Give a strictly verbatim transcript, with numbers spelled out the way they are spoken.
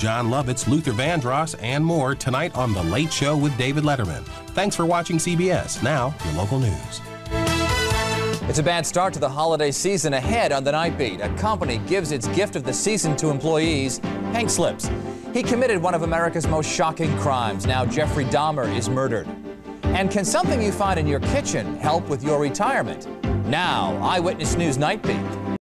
John Lovitz, Luther Vandross, and more tonight on The Late Show with David Letterman. Thanks for watching C B S. Now, your local news. It's a bad start to the holiday season ahead on the Night Beat. A company gives its gift of the season to employees, pink slips. He committed one of America's most shocking crimes. Now Jeffrey Dahmer is murdered. And can something you find in your kitchen help with your retirement? Now, Eyewitness News Night Beat.